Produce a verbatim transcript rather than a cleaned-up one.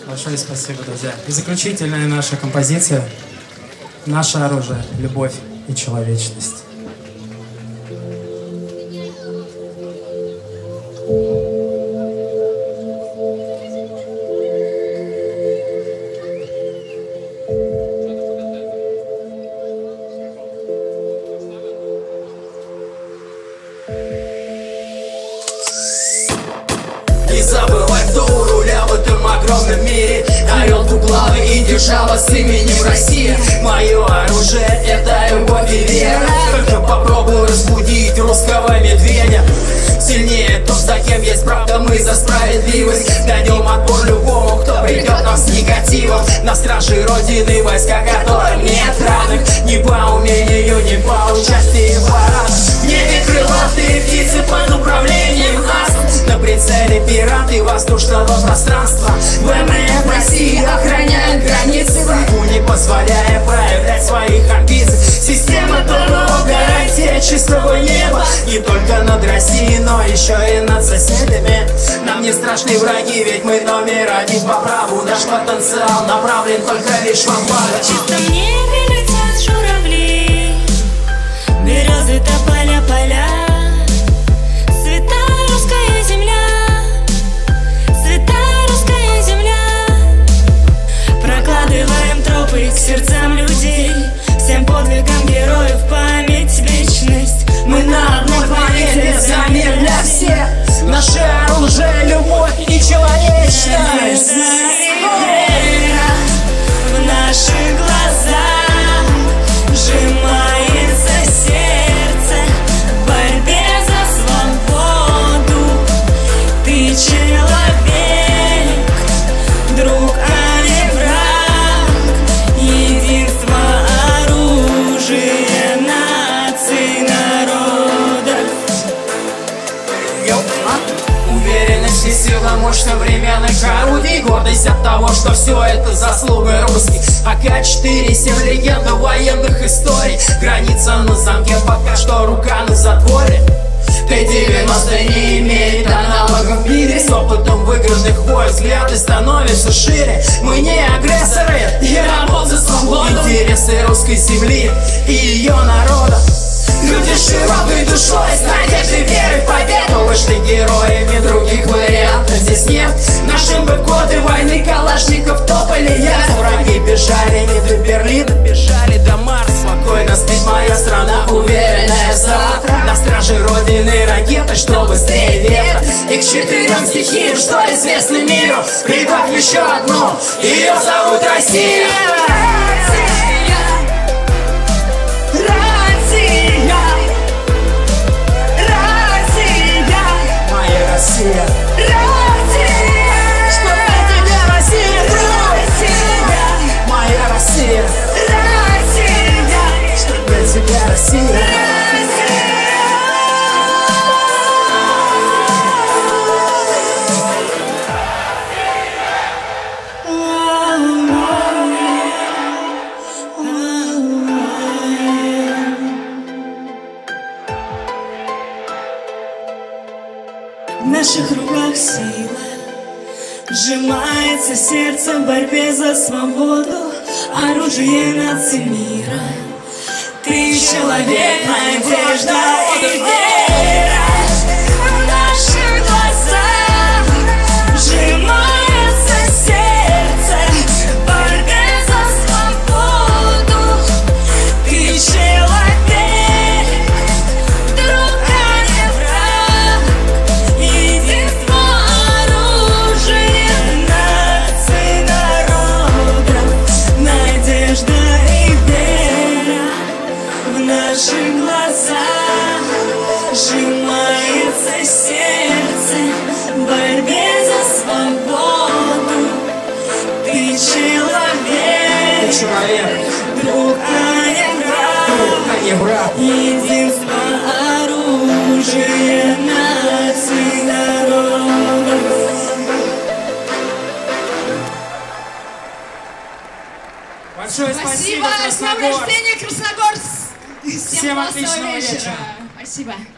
Большое спасибо, друзья. И заключительная наша композиция «Наше оружие. Любовь и человечность». Не забывай, кто у руля в этом огромном мире. Орел двуглавый и держава с именем Россия. Мое оружие — это любовь и вера. Только попробуй разбудить русского медведя. Сильнее тот, за кем есть правда, мы за справедливость. Дадим отпор любому, кто придет нам с негативом. На страже Родины войска, которым нет равных. Не по умению, не по участию в парадах. В небе крылатые птицы под управлением нас. На прицеле пираты воздушного пространства. ВМФ России охраняет границы врагу, не позволяя проявлять своих амбиций. Система ПВО — гарантия чистого неба. Не только над Россией, но еще и над соседями. Нам не страшны враги, ведь мы номер один по праву. Наш потенциал направлен только лишь во благо. В чистом небе летят журавли, березы, тополя, поля. Святая русская земля, святая русская земля. Прокладываем тропы к сердцам людей, всем подвигам героев память, вечность. Мы на одной планете, за мир для всех. Наше оружие — любовь и человечность. Вера в наши глаза, сжимается сердце в борьбе за свободу. Ты человек, друг, а не враг. Единство — оружие наций, народов. Уверенность и сила, мощь современных орудий. Гордость от того, что все это заслуга русских. А К четыре семь — легенда военных историй. Граница на замке, пока что рука на затворе. Т девяносто не имеет аналогов в мире. С опытом выигранных войн взгляды становятся шире. Мы не агрессоры, я работал за свободу. Интересы русской земли и ее народа. Люди с широкой душой, с надеждой, верой в победу. Вышли героями, других вариантов здесь нет. Наши бы годы войны калашников топали я. Враги бежали не до Берлина, бежали до Марса. Спокойно спит моя страна, уверенная завтра. На страже Родины ракеты, что быстрее ветра. И к четырем стихиям, что известны миру, прибавь еще одну, ее зовут Россия. Россия. Россия! Что для тебя Россия? Россия! Моя Россия. Россия! Что для тебя Россия? В наших руках сила, сжимается сердце в борьбе за свободу. Оружие наций мира. Ты человек, надежда и вера. В наших глазах сжимается сердце в борьбе за свободу. Ты человек. В наших глазах сжимается сердце в борьбе за свободу. Ты человек, Ты человек, друг, а не враг. друг, а не враг. Единство — оружие наций, народов. Большое спасибо, Спасибо, с днем Красногорск! рождения, Красногорск! Всем, Всем отличного вечера! Спасибо.